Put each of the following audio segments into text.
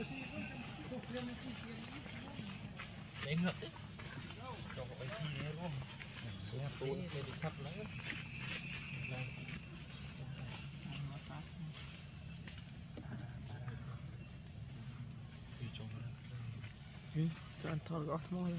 Đấy ngập đấy. Cho họ chi đấy luôn. Tôi đi sắp lắm. Cho anh thôi gót thôi.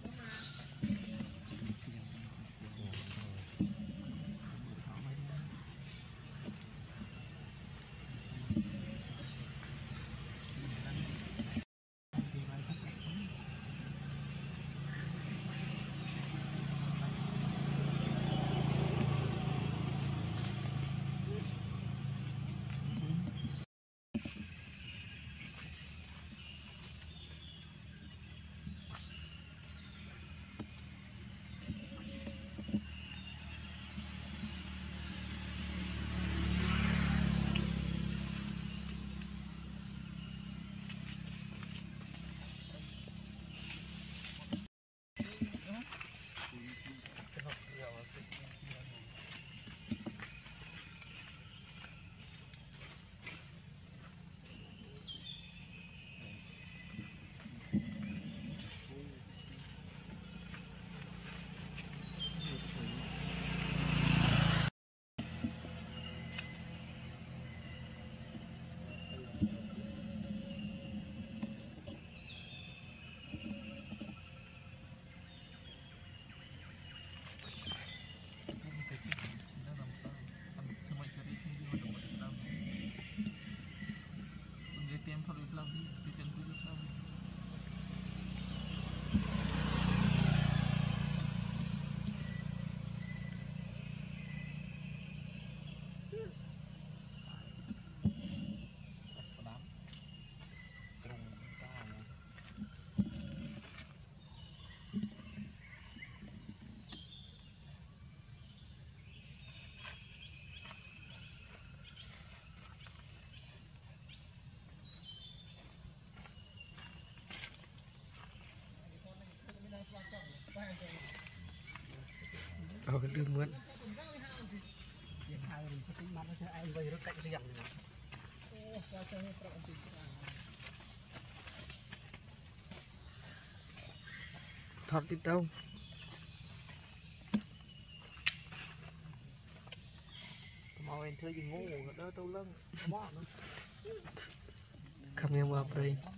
Cái đường mượn thoát đi đâu mau anh thưa gì ngu đỡ đâu lưng không nghe vào đây